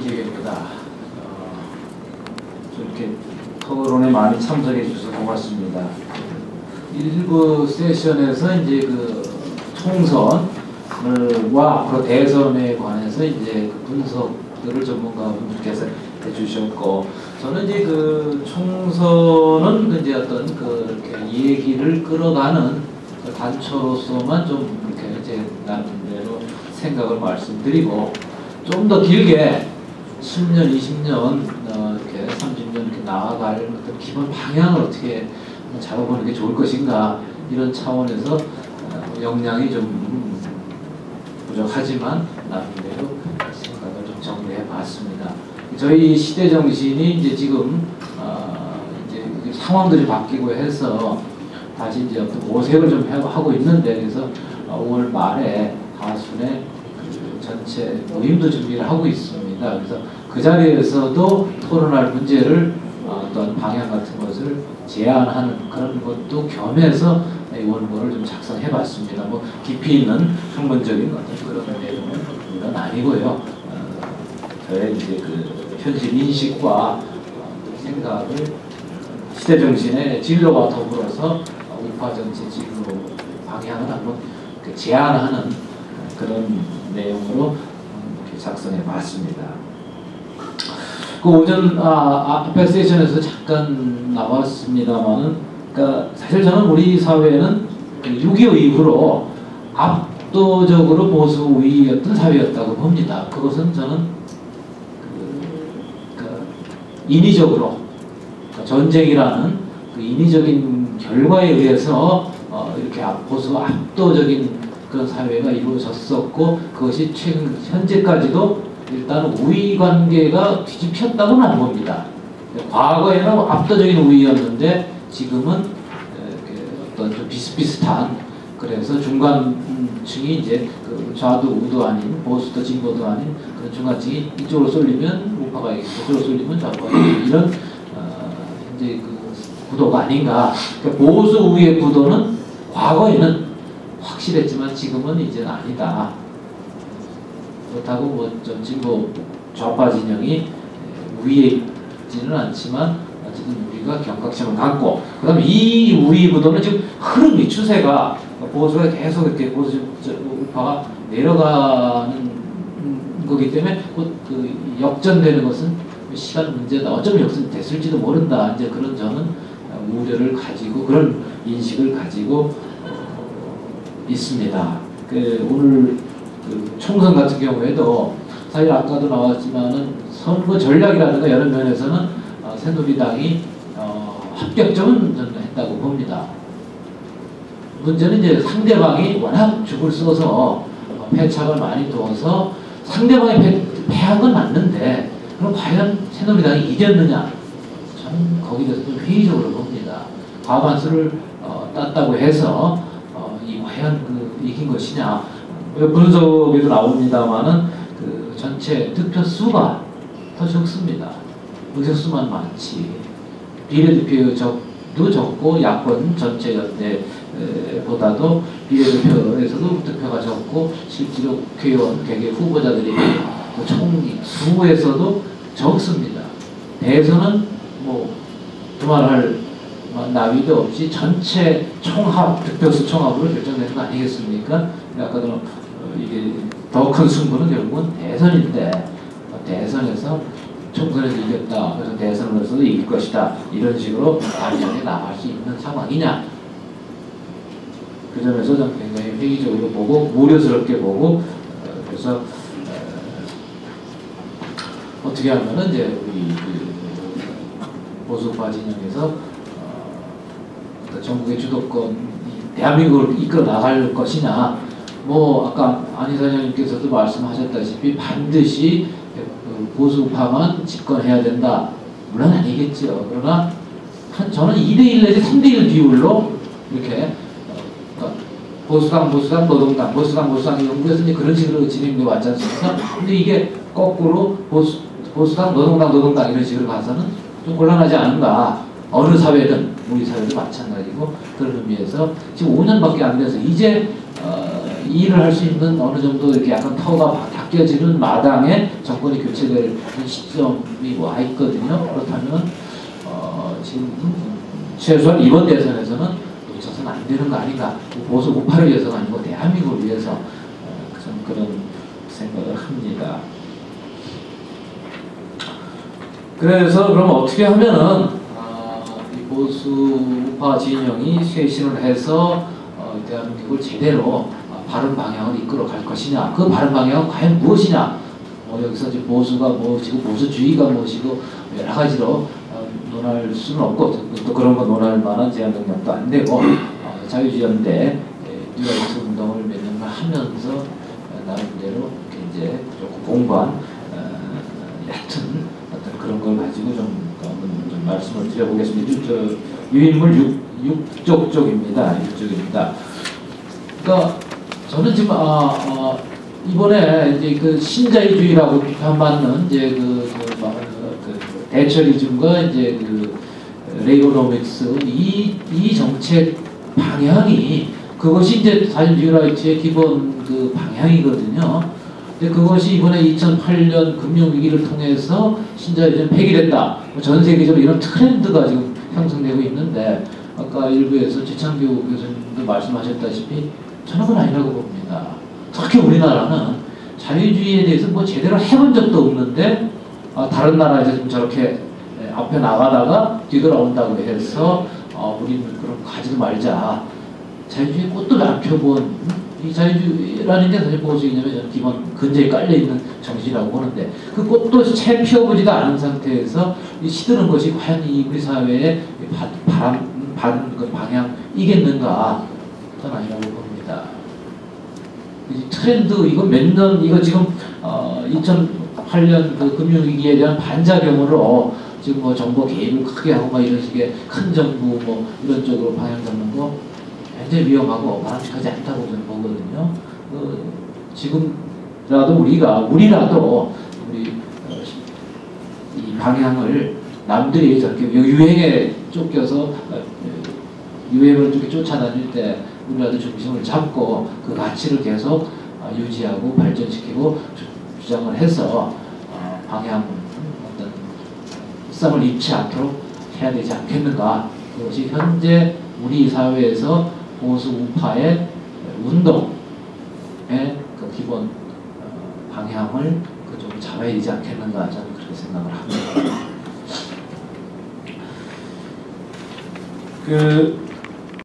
이재경입니다. 이렇게 토론에 많이 참석해 주셔서 고맙습니다. 일부 세션에서 이제 그 총선과 앞으로 대선에 관해서 이제 그 분석들을 전문가분들께서 해주셨고, 저는 이제 그 총선은 이제 어떤 그 이렇게 얘기를 끌어가는 그 단초로서만 좀 이렇게 이제 나름대로 생각을 말씀드리고, 좀 더 길게 10년, 20년, 이렇게 30년 이렇게 나아갈 어떤 기본 방향을 어떻게 잡아보는 게 좋을 것인가, 이런 차원에서 역량이 좀 부족하지만 나름대로 생각을 좀 정리해 봤습니다. 저희 시대 정신이 이제 지금 이제 상황들이 바뀌고 해서 다시 이제 어떤 모색을 좀 하고 있는데, 그래서 5월 말에 하순에 전체 모임도 준비를 하고 있습니다. 그래서 그 자리에서도 토론할 문제를 어떤 방향 같은 것을 제안하는 그런 것도 겸해서 이 원고를 좀 작성해봤습니다. 뭐 깊이 있는 학문적인 어떤 그런 내용은 아니고요. 저의 이제 그 현실 인식과 생각을 시대 정신의 진로와 더불어서 우파 정치 진로 방향을 한번 제안하는 그런 내용으로 이렇게 작성해 봤습니다. 그 오전 앞에 세션에서 잠깐 나왔습니다만은, 그러니까 사실 저는 우리 사회는 6.25 이후로 압도적으로 보수 우위였던 사회였다고 봅니다. 그것은 저는 인위적으로, 전쟁이라는 그 인위적인 결과에 의해서 이렇게 보수 압도적인 그런 사회가 이루어졌었고, 그것이 최근 현재까지도 일단 우위 관계가 뒤집혔다고는 안 봅니다. 과거에는 압도적인 우위였는데 지금은 어떤 좀 비슷비슷한, 그래서 중간층이 이제 그 좌도 우도 아닌, 보수도 진보도 아닌 그런 중간층이 이쪽으로 쏠리면 우파가 이기고 저쪽으로 쏠리면 좌파가 이기고, 이런 현재 그 구도가 아닌가. 그러니까 보수 우위의 구도는 과거에는 확실했지만 지금은 이제는 아니다. 그렇다고 뭐 좀 진보 좌파 진영이 우위에 있지는 않지만 어쨌든 우리가 경각심을 갖고, 그 다음에 이 우위 구도는 지금 흐름이, 추세가 보수가 계속 이렇게 보수 우파가 내려가는 거기 때문에 곧 그 역전되는 것은 시간 문제다. 어쩌면 역전됐을지도 모른다. 이제 그런 저는 우려를 가지고, 그런 인식을 가지고 있습니다. 오늘 그 총선 같은 경우에도 사실 아까도 나왔지만은 선거 전략이라든가 여러 면에서는 새누리당이 합격점은 저는 했다고 봅니다. 문제는 이제 상대방이 워낙 죽을 써서 패착을 많이 두어서 상대방이 패한 건 맞는데, 그럼 과연 새누리당이 이겼느냐? 저는 거기에 대해서 좀 회의적으로 봅니다. 과반수를 땄다고 해서 과연 이긴 것이냐? 분석에도 나옵니다만은 그 전체 득표 수가 더 적습니다. 의석수만 많지. 비례대표도 적고, 야권 전체 연대보다도 비례대표에서도 득표가 적고, 실제로 국회의원 개개 후보자들이 총 수에서도 적습니다. 대선은 뭐 두말할 나위도 없이 전체 총합, 득표수 총합으로 결정되는 거 아니겠습니까? 아까도 이게 더 큰 승부는 결국은 대선인데, 대선에서 총선에서 이겼다, 그래서 대선으로서도 이길 것이다, 이런 식으로 발전해 나갈 수 있는 상황이냐? 그 점에서 좀 굉장히 회의적으로 보고, 우려스럽게 보고, 그래서 어떻게 하면은 이제 우리 보수파 진영에서 전국의 주도권, 대한민국을 이끌어 나갈 것이냐. 뭐 아까 안 이사장님께서도 말씀하셨다시피 반드시 보수파만 집권해야 된다, 물론 아니겠죠. 그러나 저는 2대1 내지 3대1 비율로 이렇게 보수당, 노동당, 보수당 연구에서 이제 그런 식으로 진행돼 왔지 않습니까? 근데 이게 거꾸로 보수당, 노동당 이런 식으로 가서는 좀 곤란하지 않은가. 어느 사회든, 우리 사회도 마찬가지고, 그런 의미에서 지금 5년밖에 안 돼서 이제 일을 할 수 있는 어느 정도 이렇게 약간 터가 바뀌어지는 마당에 정권이 교체될 시점이 와 있거든요. 그렇다면 지금 최소한 이번 대선에서는 놓쳐서는 안 되는 거 아닌가. 보수 우파를 위해서가 아니고 대한민국을 위해서 좀 그런 생각을 합니다. 그래서 그럼 어떻게 하면은 이 보수 우파 진영이 쇄신을 해서 대한민국을 제대로 바른 방향을 이끌어 갈 것이냐, 그 바른 방향은 과연 무엇이냐. 여기서 이제 보수가 무엇이고 보수주의가 무엇이고 여러 가지로 논할 수는 없고 또 그런 거 논할 만한 제한 능력도 안 되고 자유주의연대 뉴라이트 운동을 몇 년간 하면서 나름대로 이제 조금 공부한 얕은 어떤 그런 걸 가지고 좀 말씀을 드려보겠습니다. 유인물 6쪽 쪽입니다. 6쪽입니다. 그러니까 저는 지금 이번에 이제 그 신자유주의라고 비판받는 이제 그 대처리즘과 이제 그 레이거노믹스 이 정책 방향이 그것이 이제 사실 뉴라이트의 기본 그 방향이거든요. 근데 그것이 이번에 2008년 금융위기를 통해서 신자유주의는 폐기됐다. 전 세계적으로 이런 트렌드가 지금 형성되고 있는데 아까 일부에서 최창규 교수님도 말씀하셨다시피 저는 그건 아니라고 봅니다. 특히 우리나라는 자유주의에 대해서 뭐 제대로 해본 적도 없는데 다른 나라에서 좀 저렇게 앞에 나가다가 뒤돌아온다고 해서 우리는 그럼 가지도 말자. 자유주의 꽃도 안 펴본 이 자유주의라는 게 사실 무엇이 있냐면 저는 기본 근저에 깔려있는 정신이라고 보는데 그 꽃도 채 피어보지도 않은 상태에서 이 시드는 것이 과연 이 우리 사회의 바른 그 방향이겠는가? 그건 아니라고 봅니다. 이 트렌드 이거 몇 년 이거 지금 2008년 그 금융위기에 대한 반작용으로 지금 뭐 정부 개입을 크게 하고 막 이런 식의 큰 정부 뭐 이런 쪽으로 방향 잡는 거 굉장히 위험하고 바람직하지 않다고 저는 보거든요. 지금라도 우리라도 이 방향을 남들이 저렇게 유행에 쫓겨서 유행을 이렇게 쫓아다닐 때 우리라도 중심을 잡고 그 가치를 계속 유지하고 발전시키고 주장을 해서 방향 어떤 쌈을 입지 않도록 해야 되지 않겠는가. 그것이 현재 우리 사회에서 보수 우파의 운동의 그 기본 방향을 좀 잡아야 되지 않겠는가 저는 그렇게 생각을 합니다.